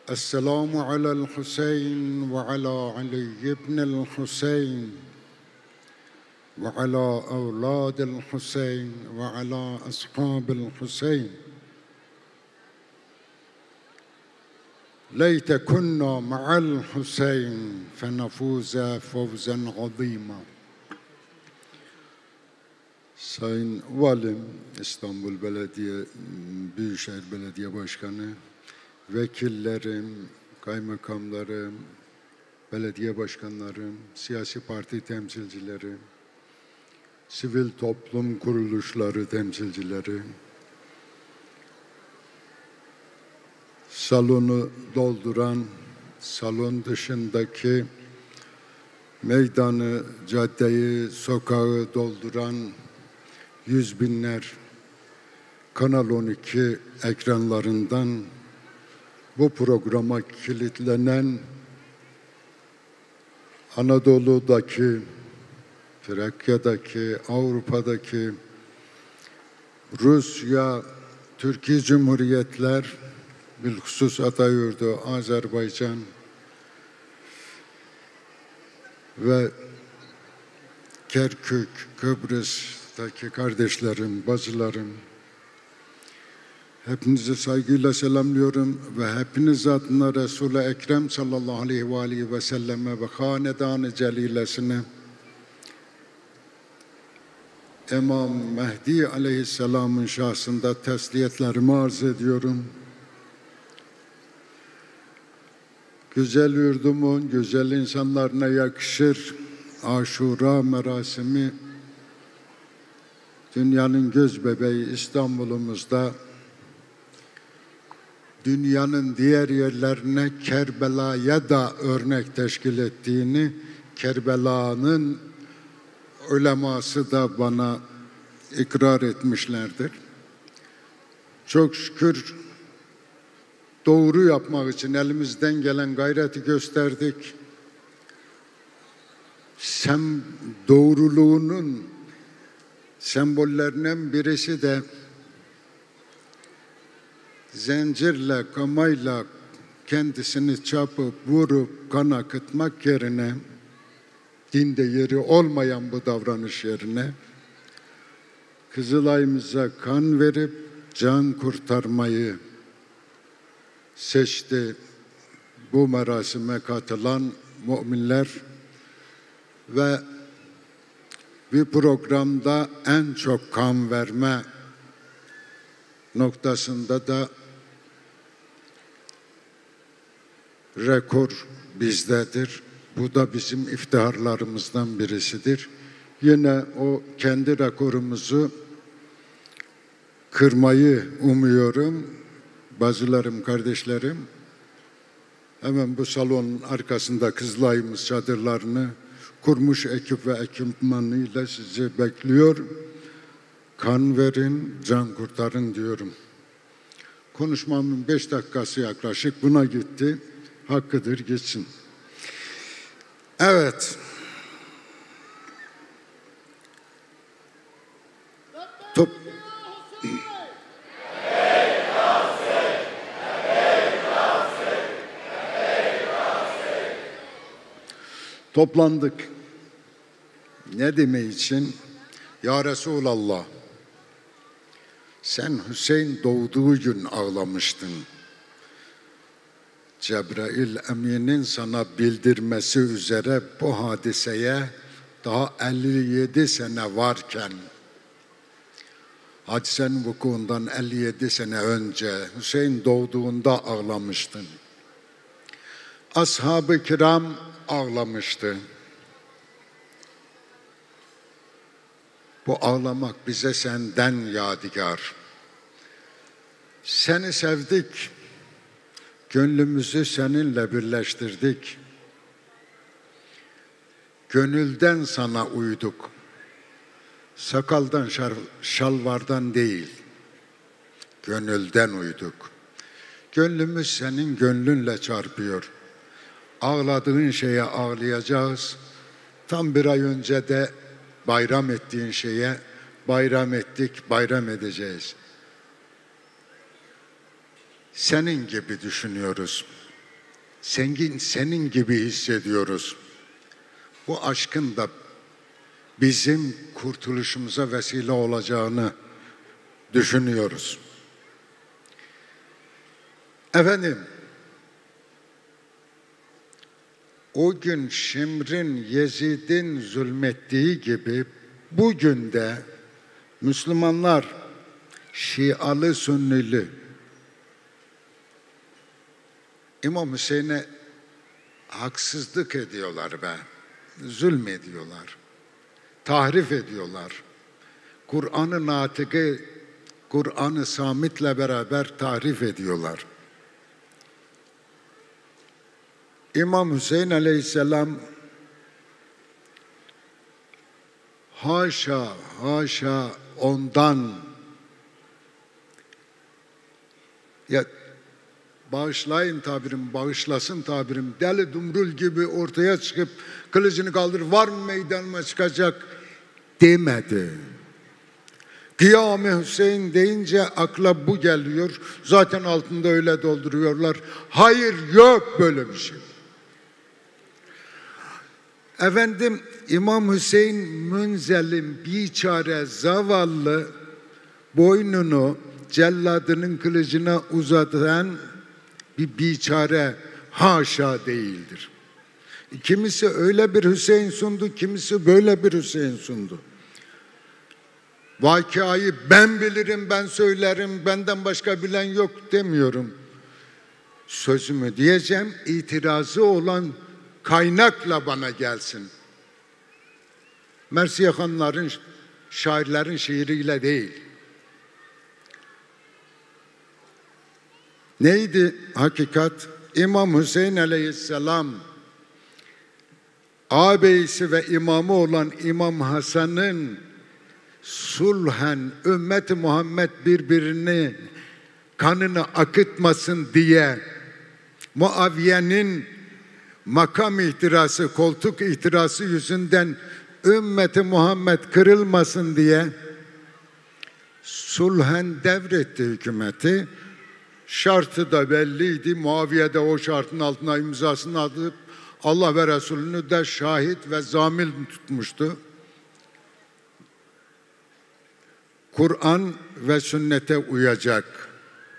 السلام على الحسين وعلى علي بن الحسين وعلى أولاد الحسين وعلى أصحاب الحسين. ليت كنا مع الحسين فنفوز فوزا عظيما. Sayın Valim, İstanbul Belediye Büyükşehir Belediye Başkanı, vekillerim, kaymakamlarım, belediye başkanlarım, siyasi parti temsilcileri, sivil toplum kuruluşları temsilcileri, salonu dolduran, salon dışındaki meydanı, caddeyi, sokağı dolduran yüz binler Kanal 12 ekranlarından bu programa kilitlenen Anadolu'daki, Trakya'daki, Avrupa'daki, Rusya, Türkiye Cumhuriyetler, bilhusus Atayurdu, Azerbaycan ve Kerkük, Kıbrıs'taki kardeşlerim, bacılarım, hepinizi saygıyla selamlıyorum ve hepiniz adına Resul-i Ekrem sallallahu aleyhi ve selleme ve hanedan-ı celilesine, İmam Mehdi aleyhisselamın şahsında tesliyetlerimi arz ediyorum. Güzel yurdumun güzel insanlarına yakışır Aşura merasimi, dünyanın göz bebeği İstanbul'umuzda, dünyanın diğer yerlerine Kerbela'ya da örnek teşkil ettiğini, Kerbela'nın uleması da bana ikrar etmişlerdir. Çok şükür doğru yapmak için elimizden gelen gayreti gösterdik. Doğruluğunun sembollerinden birisi de zincirle, kamayla kendisini çapıp, vurup, kan akıtmak yerine, dinde yeri olmayan bu davranış yerine, Kızılay'ımıza kan verip can kurtarmayı seçti bu merasime katılan müminler ve bir programda en çok kan verme noktasında da rekor bizdedir. Bu da bizim iftiharlarımızdan birisidir. Yine o kendi rekorumuzu kırmayı umuyorum. Bacılarım, kardeşlerim, hemen bu salonun arkasında Kızılay'ımız çadırlarını kurmuş ekip ve ekipmanıyla sizi bekliyor. Kan verin, can kurtarın diyorum. Konuşmamın 5 dakikası yaklaşık buna gitti. Hakkıdır gitsin. Evet. Toplandık. Ne demek için? Ya Resulallah, sen Hüseyin doğduğu gün ağlamıştın. Cebrail Emin'in sana bildirmesi üzere bu hadiseye daha 57 sene varken, hadisenin vukuundan 57 sene önce Hüseyin doğduğunda ağlamıştın. Ashab-ı kiram ağlamıştı. Bu ağlamak bize senden yadigar. Seni sevdik, gönlümüzü seninle birleştirdik. Gönülden sana uyduk. Sakaldan, şalvardan değil, gönülden uyduk. Gönlümüz senin gönlünle çarpıyor. Ağladığın şeye ağlayacağız. Tam bir ay önce de bayram ettiğin şeye bayram ettik, bayram edeceğiz. Senin gibi düşünüyoruz. senin gibi hissediyoruz. Bu aşkın da bizim kurtuluşumuza vesile olacağını düşünüyoruz. Efendim, o gün Şimr'in, Yezid'in zulmettiği gibi bugün de Müslümanlar Şialı, Sünnili İmam Hüseyin'e haksızlık ediyorlar be. Zulmediyorlar. Tahrif ediyorlar. Kur'an-ı Natık'ı, Kur'an-ı Samit'le beraber tahrif ediyorlar. İmam Hüseyin Aleyhisselam haşa ondan, ya bağışlayın tabirim, bağışlasın tabirim, deli dumrul gibi ortaya çıkıp kılıcını kaldır, var mı meydanıma çıkacak demedi. Kıyam-ı Hüseyin deyince akla bu geliyor. Zaten altında öyle dolduruyorlar. Hayır, yok böyle bir şey. Efendim, İmam Hüseyin münzelim, biçare, zavallı, boynunu celladının kılıcına uzatan bir biçare haşa değildir. Kimisi öyle bir Hüseyin sundu, kimisi böyle bir Hüseyin sundu. Vakayı ben bilirim, ben söylerim, benden başka bilen yok demiyorum. Sözümü diyeceğim, itirazı olan kaynakla bana gelsin. Mersiye Hanların, şairlerin şiiriyle değil. Neydi hakikat? İmam Hüseyin Aleyhisselam ağabeyisi ve imamı olan İmam Hasan'ın sulhen ümmet-i Muhammed birbirini kanını akıtmasın diye Muaviye'nin makam ihtirası, koltuk ihtirası yüzünden ümmet-i Muhammed kırılmasın diye sulhen devretti hükümeti. Şartı da belliydi. Muaviye de o şartın altına imzasını atıp Allah ve Resulünü de şahit ve zamil tutmuştu. Kur'an ve sünnete uyacak.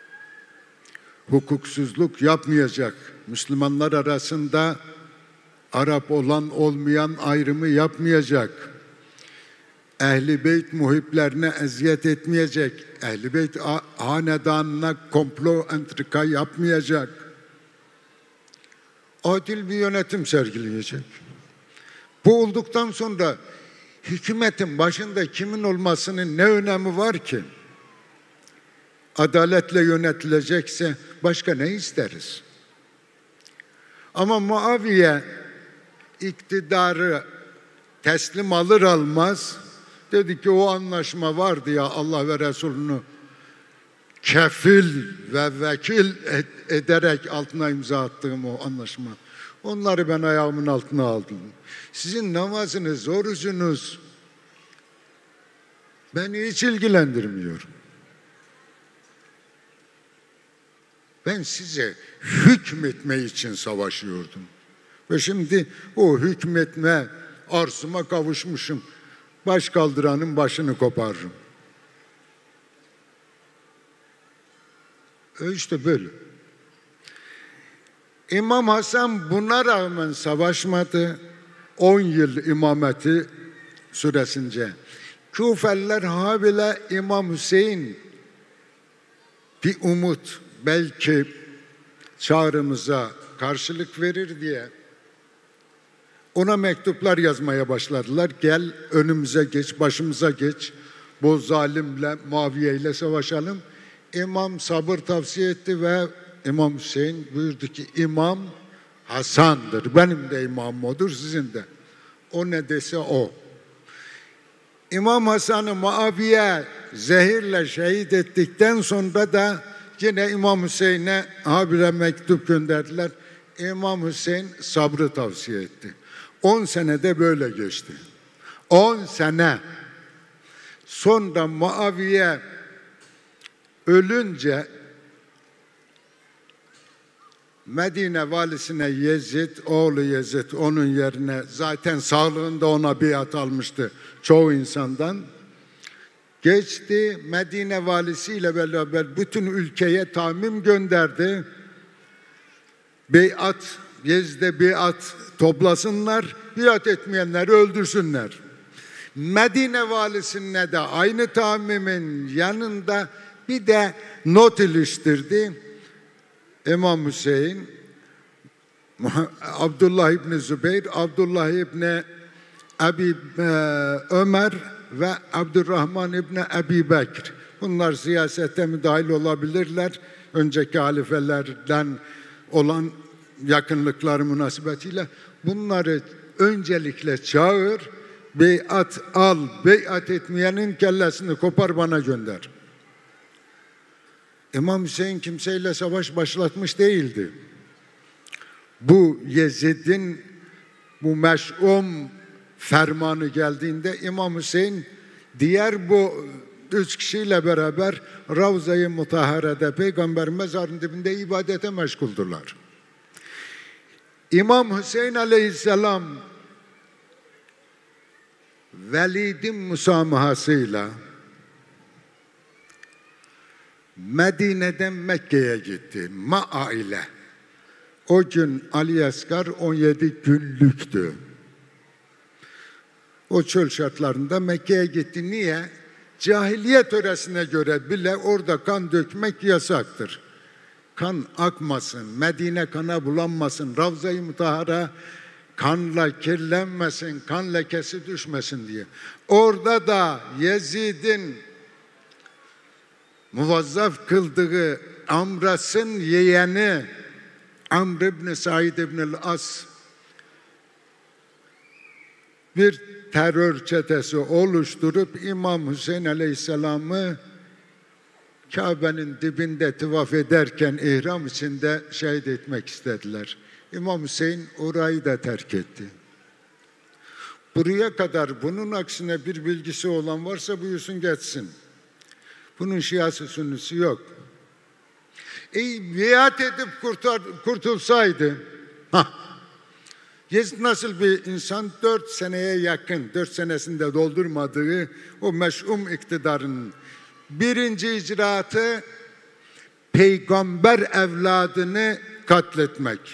Hukuksuzluk yapmayacak. Müslümanlar arasında Arap olan olmayan ayrımı yapmayacak. Ehl-i Beyt muhiplerine eziyet etmeyecek. Ehl-i Beyt hanedanına komplo entrika yapmayacak. Adil bir yönetim sergileyecek. Bu olduktan sonra hükümetin başında kimin olmasının ne önemi var ki? Adaletle yönetilecekse başka ne isteriz? Ama Muaviye iktidarı teslim alır almaz dedi ki o anlaşma vardı ya, Allah ve Resulünü kefil ve vekil ederek altına imza attığım o anlaşma. Onları ben ayağımın altına aldım. Sizin namazınız, orucunuz beni hiç ilgilendirmiyor. Ben size hükmetme için savaşıyordum. Ve şimdi o hükmetme arzuma kavuşmuşum. Baş kaldıranın başını koparırım. İşte böyle. İmam Hasan buna rağmen savaşmadı. 10 yıl imameti süresince. Kufeliler habile İmam Hüseyin bir umut, belki çağrımıza karşılık verir diye ona mektuplar yazmaya başladılar. Gel önümüze geç, başımıza geç. Bu zalimle, Muaviye ile savaşalım. İmam sabır tavsiye etti ve İmam Hüseyin buyurdu ki İmam Hasan'dır. Benim de imamım odur, sizin de. O ne dese o. İmam Hasan'ı Muaviye zehirle şehit ettikten sonra da yine İmam Hüseyin'e habire mektup gönderdiler. İmam Hüseyin sabrı tavsiye etti. 10 senede böyle geçti. 10 sene. Sonra Muaviye ölünce Medine valisine Yezid, oğlu Yezid onun yerine zaten sağlığında ona biat almıştı çoğu insandan. Geçti, Medine valisiyle beraber bütün ülkeye tamim gönderdi. Beyat, Yezid'e biat toplasınlar, biat etmeyenleri öldürsünler. Medine valisine de aynı tamimin yanında bir de not iliştirdi. İmam Hüseyin, Abdullah İbni Zübeyir, Abdullah İbni Ömer ve Abdurrahman İbni Ebi Bekir. Bunlar siyasete müdahil olabilirler. Önceki halifelerden olan yakınlıkları münasebetiyle bunları öncelikle çağır, beyat al, beyat etmeyenin kellesini kopar bana gönder. İmam Hüseyin kimseyle savaş başlatmış değildi. Bu Yezid'in bu meş'um fermanı geldiğinde İmam Hüseyin diğer bu 3 kişiyle beraber Ravza-i Mutahhare'de Peygamber mezarının dibinde ibadete meşguldurlar. İmam Hüseyin aleyhisselam Velid'in müsamahasıyla Medine'den Mekke'ye gitti. Ma'a ile. O gün Ali Asgar 17 günlüktü. O çöl şartlarında Mekke'ye gitti. Niye? Cahiliye töresine göre bile orada kan dökmek yasaktır. Kan akmasın, Medine kana bulanmasın, Ravza-i Mutahhara kanla kirlenmesin, kan lekesi düşmesin diye. Orada da Yezid'in muvazzaf kıldığı Amras'ın yeğeni Amr ibn Said ibn As bir terör çetesi oluşturup İmam Hüseyin Aleyhisselam'ı Kabe'nin dibinde tavaf ederken ihram içinde şehit etmek istediler. İmam Hüseyin orayı da terk etti. Buraya kadar bunun aksine bir bilgisi olan varsa buyursun geçsin. Bunun Şiası Sünnisi yok. Biat edip kurtulsaydı, Yezid nasıl bir insan 4 seneye yakın, 4 senesinde doldurmadığı o meş'um iktidarın birinci icraatı peygamber evladını katletmek.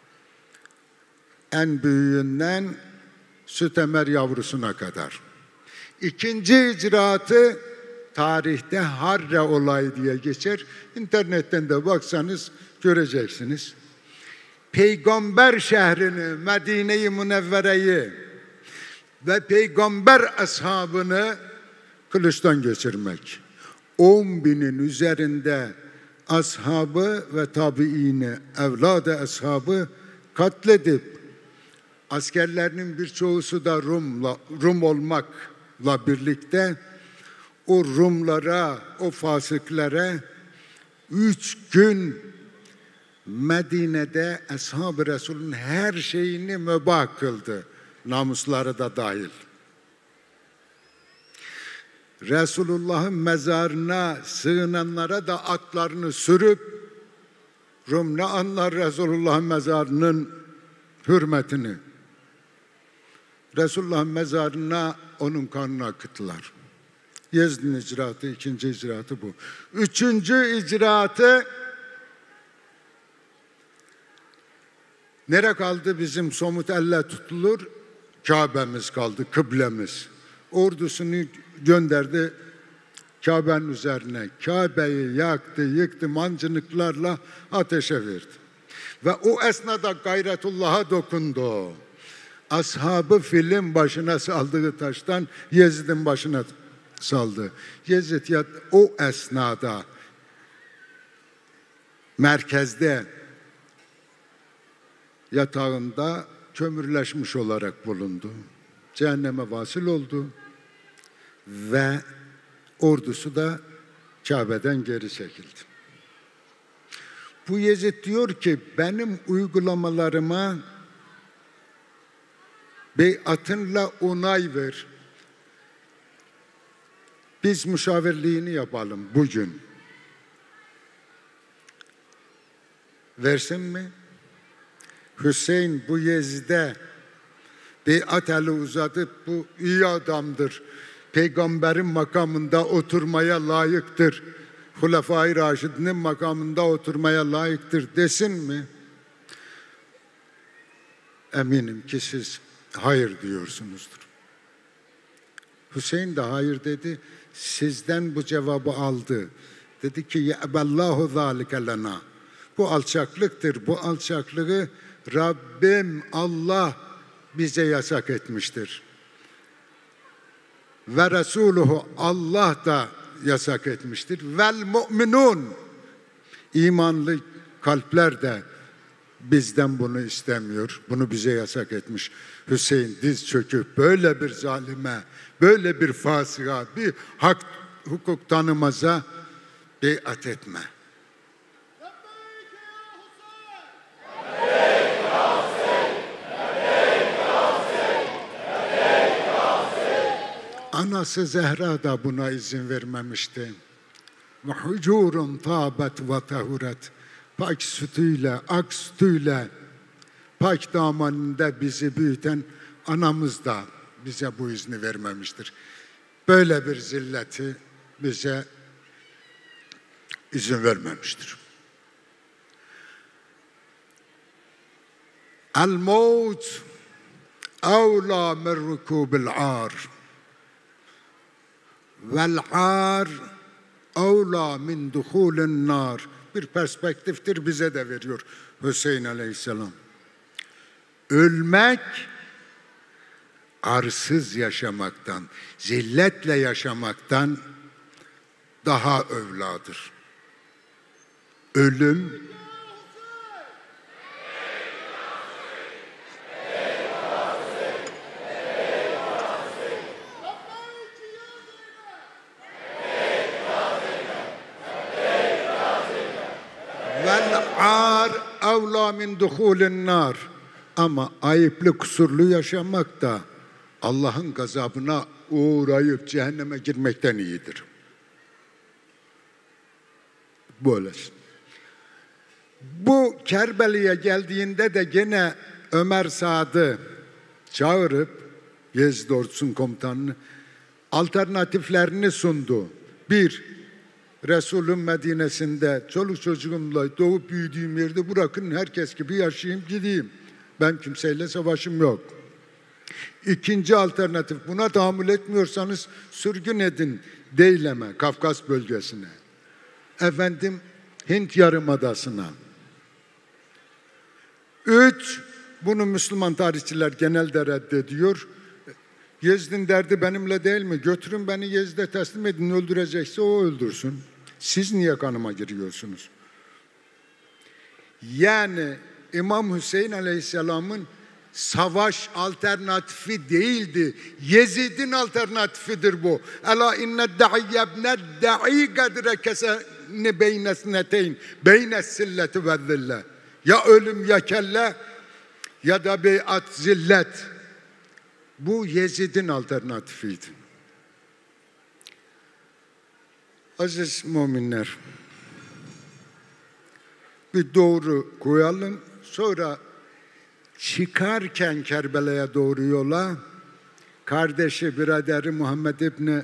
En büyüğünden süt emer yavrusuna kadar. İkinci icraatı tarihte Harre olayı diye geçer. İnternetten de baksanız göreceksiniz. Peygamber şehrini, Medine-i Münevvere'yi ve peygamber ashabını kılıçtan geçirmek. 10.000'in üzerinde ashabı ve tabiini, evladı ashabı katledip askerlerinin birçoğusu da Rum olmakla birlikte o Rumlara, o fasıklara 3 gün Medine'de Ashab-ı Resul'ün her şeyini mübah kıldı. Namusları da dahil. Resulullah'ın mezarına sığınanlara da atlarını sürüp Rum ne anlar Resulullah'ın mezarının hürmetini. Resulullah'ın mezarına onun kanını akıttılar. Yezid'in icraatı, ikinci icraatı bu. Üçüncü icraatı nere kaldı bizim somut elle tutulur? Kabe'miz kaldı, kıblemiz. Ordusunu gönderdi Kabe'nin üzerine. Kabe'yi yaktı, yıktı, mancınıklarla ateşe verdi. Ve o esnada gayretullah'a dokundu. Ashabı filin başına saldığı taştan Yezid'in başına saldı. Yezid o esnada merkezde yatağında kömürleşmiş olarak bulundu. Cehenneme vasıl oldu ve ordusu da Kabe'den geri çekildi. Bu Yezid diyor ki benim uygulamalarıma beyatınla onay ver. Biz müşavirliğini yapalım bugün. Versin mi? Hüseyin bu Yezid'e beyat eli uzatıp bu iyi adamdır, peygamberin makamında oturmaya layıktır, Hulefai Raşidinin makamında oturmaya layıktır desin mi? Eminim ki siz hayır diyorsunuzdur. Hüseyin de hayır dedi. Sizden bu cevabı aldı. Dedi ki ye'bellahu zâlike lena. Bu alçaklıktır. Bu alçaklığı Rabbim Allah bize yasak etmiştir. Ve Resuluhu Allah da yasak etmiştir. Vel mu'minun. İmanlı kalpler de bizden bunu istemiyor. Bunu bize yasak etmiş. Hüseyin diz çöküp böyle bir zalime, böyle bir fasığa, bir hak hukuk tanımaza beyat etme. Anası Zehra da buna izin vermemişti. Ve hucurun tabet ve tehuret. Pak sütüyle, ak sütüyle, pak damanında bizi büyüten anamız da bize bu izni vermemiştir. Böyle bir zilleti bize izin vermemiştir. El-mevt evlâ min rukûbil âr. Vel-âr evlâ min duhûlin nâr. Bir perspektiftir, bize de veriyor Hüseyin Aleyhisselam. Ölmek arsız yaşamaktan, zilletle yaşamaktan daha övladır. Ölüm vel-âr evlâ min duhûlin nâr. Ama ayıplı kusurlu yaşamak da Allah'ın gazabına uğrayıp cehenneme girmekten iyidir. Böylesin. Bu Kerbeli'ye geldiğinde de gene Ömer Sad'ı çağırıp Yezid ordusunun komutanını alternatiflerini sundu. Bir, Resul'ün Medine'sinde çoluk çocuğumla doğup büyüdüğüm yerde bırakın herkes gibi yaşayayım gideyim. Ben kimseyle savaşım yok. İkinci alternatif, buna tahammül etmiyorsanız sürgün edin Deylem'e, Kafkas bölgesine. Efendim Hint Yarımadası'na. 3, bunu Müslüman tarihçiler genelde reddediyor. Yezid'in derdi benimle değil mi? Götürün beni Yezid'e teslim edin, öldürecekse o öldürsün. Siz niye kanıma giriyorsunuz? Yani İmam Hüseyin Aleyhisselam'ın savaş alternatifi değildi. Yezid'in alternatifidir bu. Ela inne da'iyye ibne da'i kadre keseni beyne sneteyn beyne silleti ve zille. Ya ölüm ya kelle ya da beyat zillet. Bu Yezid'in alternatifiydi. Aziz müminler, bir doğru koyalım. Sonra çıkarken Kerbela'ya doğru yola kardeşi, biraderi Muhammed İbni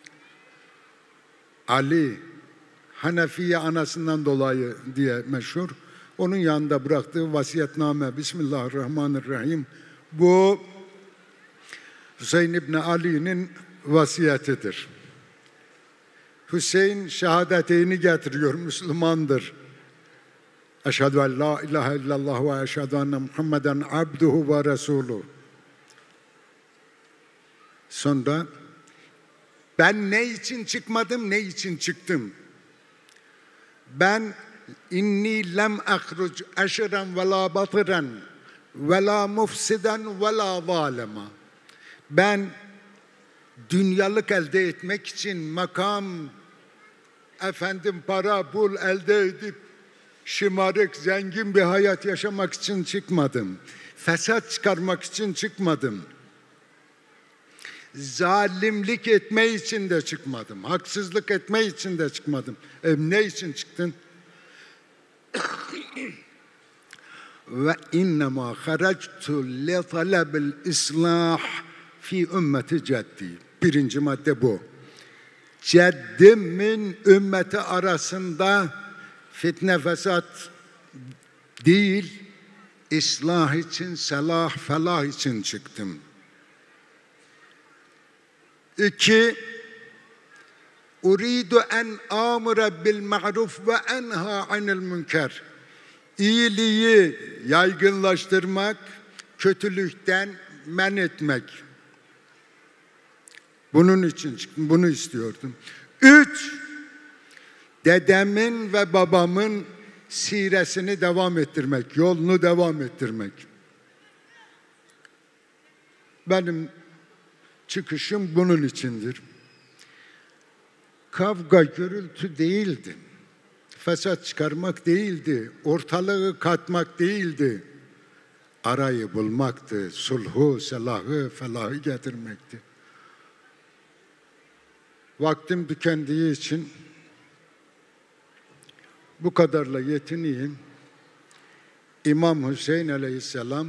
Ali, Hanefiye anasından dolayı diye meşhur, onun yanında bıraktığı vasiyetname, Bismillahirrahmanirrahim, bu Hüseyin İbni Ali'nin vasiyetidir. Hüseyin şehadetini getiriyor, Müslümandır. Eşhedü en la ilahe illallah ve eşhedü enne Muhammeden abduhu ve resuluhu. Sonra ben ne için çıkmadım, ne için çıktım? Ben inni lem ahruc eşren ve la batıren ve la mufsiden ve la zalema. Ben dünyalık elde etmek için makam, para, pul elde edip şımarık, zengin bir hayat yaşamak için çıkmadım. Fesat çıkarmak için çıkmadım. Zalimlik etme için de çıkmadım. Haksızlık etme için de çıkmadım. Ne için çıktın? ve innema haractu li talabil islah fi ümmeti ceddi. Birinci madde bu. Ceddimin ümmeti arasında fitne fesat değil, İslah için, selah, felah için çıktım. 2. Uridu en amura bil ma'ruf ve enha anil münker. İyiliği yaygınlaştırmak, kötülükten men etmek. Bunun için çıktım, bunu istiyordum. 3. Dedemin ve babamın siresini devam ettirmek, yolunu devam ettirmek. Benim çıkışım bunun içindir. Kavga, gürültü değildi. Fesat çıkarmak değildi. Ortalığı katmak değildi. Arayı bulmaktı. Sulhu, selahı, felahı getirmekti. Vaktim tükendiği için bu kadarla yetineyim. İmam Hüseyin Aleyhisselam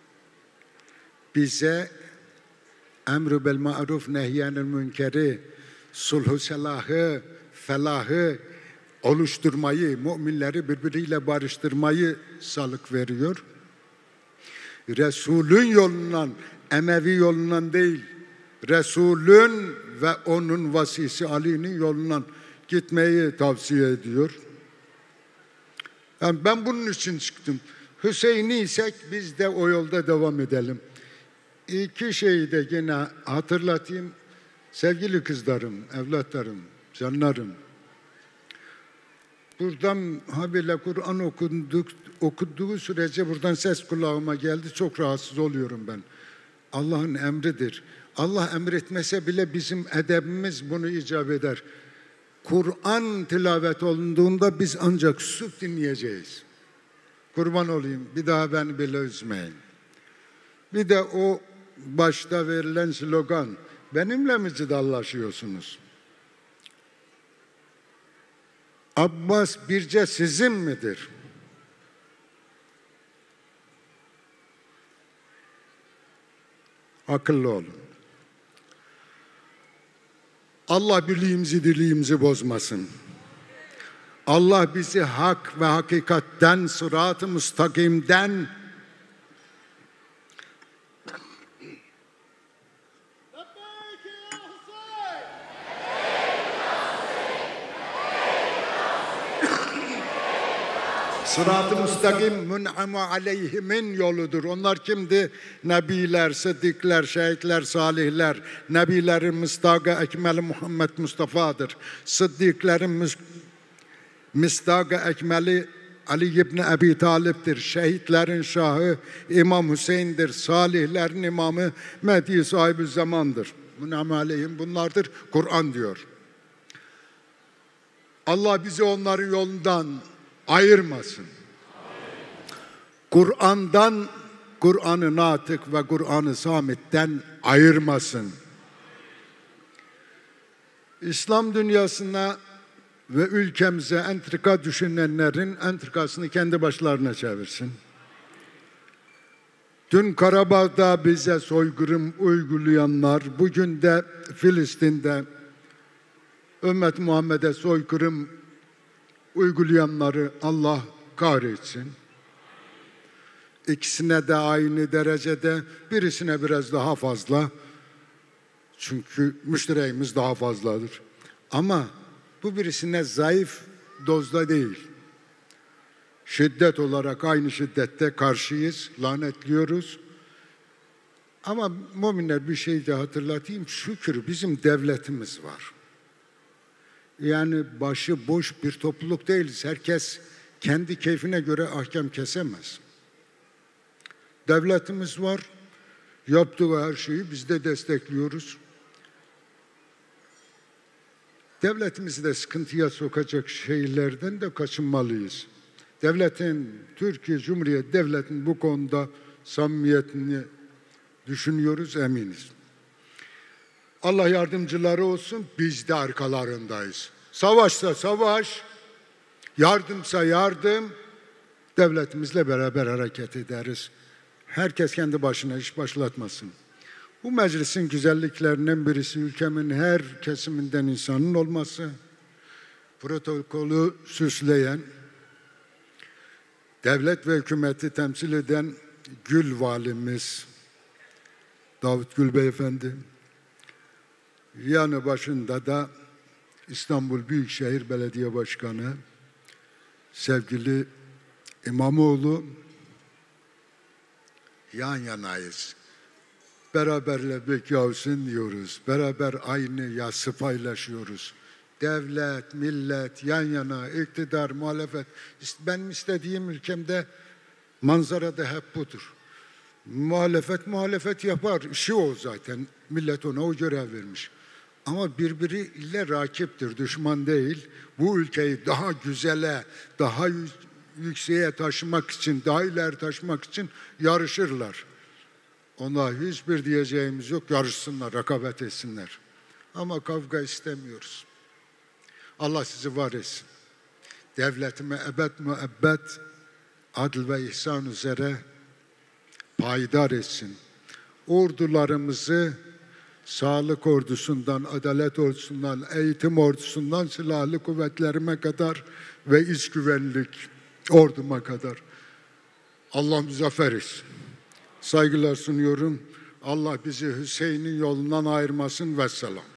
bize emr-i bil ma'ruf nehyanil münkeri, sulhu selahı, felahı oluşturmayı, müminleri birbiriyle barıştırmayı salık veriyor. Resulün yolundan, Emevi yolundan değil, Resulün ve onun vasisi Ali'nin yolundan gitmeyi tavsiye ediyor. Yani ben bunun için çıktım. Hüseyin'i isek biz de o yolda devam edelim. 2 şeyi de yine hatırlatayım. Sevgili kızlarım, evlatlarım, canlarım. Buradan habire Kur'an okuduğu sürece buradan ses kulağıma geldi. Çok rahatsız oluyorum ben. Allah'ın emridir. Allah emretmese bile bizim edebimiz bunu icap eder. Kur'an tilavet olunduğunda biz ancak sus dinleyeceğiz. Kurban olayım, bir daha beni bile üzmeyin. Bir de o başta verilen slogan, benimle mi cidallaşıyorsunuz? Abbas Birce sizin midir? Akıllı olun. Allah birliğimizi, dirliğimizi bozmasın. Allah bizi hak ve hakikatten, sırat-ı müstakimden sırat-ı müstakim mün'amu aleyhimin yoludur. Onlar kimdi? Nebiler, sıddıklar, şehitler, salihler. Nebilerin müstagı ekmeli Muhammed Mustafa'dır. Sıddıkların müstagı ekmeli Ali ibn Abi Talib'dir. Şehitlerin şahı İmam Hüseyin'dir. Salihlerin imamı Mehdi sahibi zamandır. Mün'amu aleyhim bunlardır. Kur'an diyor. Allah bizi onların yolundan ayırmasın. Kur'an'dan, Kur'an-ı Natık ve Kur'an-ı Samit'ten ayırmasın. İslam dünyasına ve ülkemize entrika düşünenlerin entrikasını kendi başlarına çevirsin. Dün Karabağ'da bize soykırım uygulayanlar, bugün de Filistin'de ümmet Muhammed'e soykırım uygulayanları Allah kahretsin. İkisine de aynı derecede, birisine biraz daha fazla. Çünkü müşterimiz daha fazladır. Ama bu birisine zayıf dozda değil. Şiddet olarak aynı şiddette karşıyız, lanetliyoruz. Ama müminler bir şey de hatırlatayım. Şükür bizim devletimiz var. Yani başı boş bir topluluk değiliz. Herkes kendi keyfine göre ahkam kesemez. Devletimiz var. Yaptığı her şeyi biz de destekliyoruz. Devletimizi de sıkıntıya sokacak şeylerden de kaçınmalıyız. Türkiye Cumhuriyeti Devleti'nin bu konuda samimiyetini düşünüyoruz, eminiz. Allah yardımcıları olsun, biz de arkalarındayız. Savaşsa savaş, yardımsa yardım, devletimizle beraber hareket ederiz. Herkes kendi başına iş başlatmasın. Bu meclisin güzelliklerinden birisi ülkemin her kesiminden insanın olması, protokolü süsleyen, devlet ve hükümeti temsil eden Gül Valimiz Davut Gül Beyefendi, yanı başında da İstanbul Büyükşehir Belediye Başkanı sevgili İmamoğlu, yan yanayız. Beraberle bekâvsın diyoruz. Beraber aynı yası paylaşıyoruz. Devlet, millet, yan yana, iktidar, muhalefet. Benim istediğim ülkemde manzarada hep budur. Muhalefet yapar. İşi o zaten. Millet ona o görev vermiş. Ama birbiriyle rakiptir, düşman değil. Bu ülkeyi daha güzele, daha yükseğe taşımak için, daha ileri taşımak için yarışırlar. Ona hiçbir diyeceğimiz yok. Yarışsınlar, rekabet etsinler. Ama kavga istemiyoruz. Allah sizi var etsin. Devletime ebed müebbet, adil ve ihsan üzere payidar etsin. Ordularımızı sağlık ordusundan, adalet ordusundan, eğitim ordusundan, silahlı kuvvetlerime kadar ve iç güvenlik orduma kadar Allah müzaffer etsin. Saygılar sunuyorum. Allah bizi Hüseyin'in yolundan ayırmasın. Vesselam.